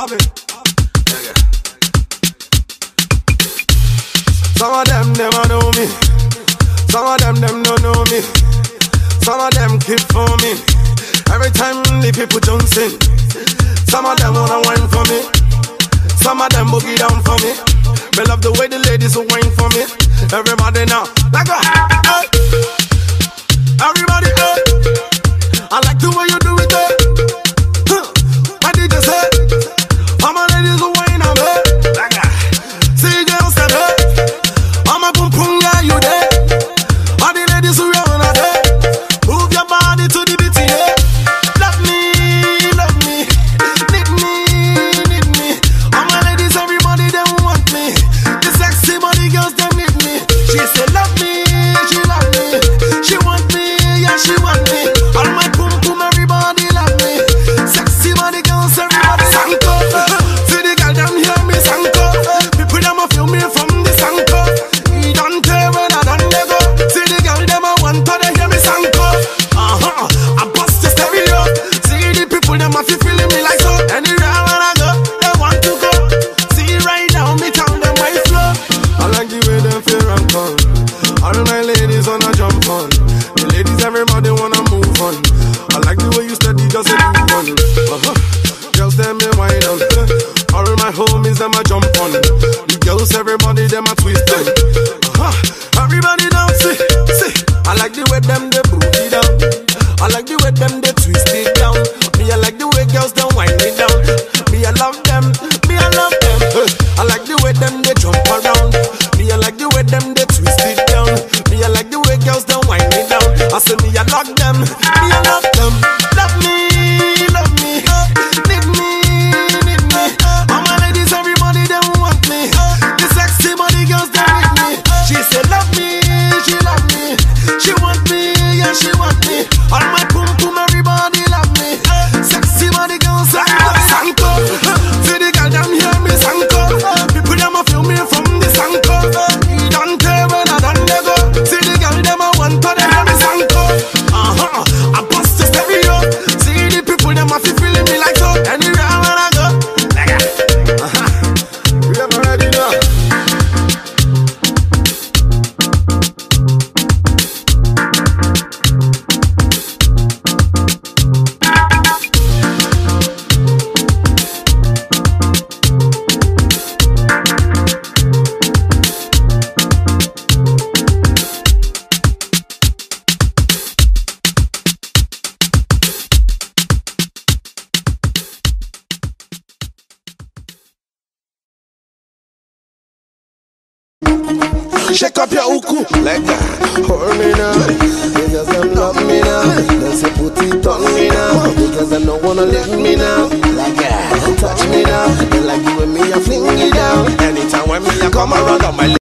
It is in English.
Have it. Some of them never know me. Some of them don't know me. Some of them keep for me. Every time the people dancing. Some of them wanna wine for me. Some of them boogie down for me. Me love the way the ladies will wine for me. Everybody now, like a hey. Everybody, hey. I like the way you do it, hey. What did you say? All my ladies will wine on me. Like a see girls said, hey. I'm a boom boom, yeah, you there. All the ladies who run out there. Move your body to the beat, yeah. Love me, need me. All my ladies, everybody, they want me. The sexy body girls, they need me. She said, love me, she love me. She want me, yeah, she want me. All my boom boom, everybody love me. Sexy body girls, everybody sanko. See the girl, them hear me sanko. People, them a feel me from the sanko. He don't tell when I don't let go. See the girl, them a want to they hear me sanko. I bust the stereo. See the people, them a feeling me like so. Anywhere when I go, they want to go. See right now, me tell them my flow. I like the way them feel and come. All my ladies wanna jump on. The ladies, everybody wanna move on. I like the way you steady, just a move on. Girls, them me wide on. All my homies, them a jump on. The girls, everybody, them a twist on. Everybody dance, see. I like the way them they booty down. I like the way them they twist it down. Me, I like the way girls don't wind me down. Me, I love them. Me, I love them. I like the way them they jump around. Me, I like the way them they twist it down. Me, I like the way girls don't wind me down. I say me, I love them. Me, I love them. Love me, need me. All my ladies, everybody, they want me. The sexy body girls, they need me. She said, love me, she love me. She want me, yeah, she want me. All my boom boom, everybody love me. Sexy body girls, everybody sanko. See the girl, them hear me sanko. People, them a feel me from the sanko. He don't care when I don't let go. See the girl, them a want to they hear me sanko. I bust the stereo. See the people, them a feeling me like so. Anywhere when I go, like you ever ready now? Shake up your uku like that. Hold me now, because them love me now. They say put it on me now, because they don't wanna leave me now. Like that, touch me now. They like you and me, I fling it down. Anytime when me I come around on my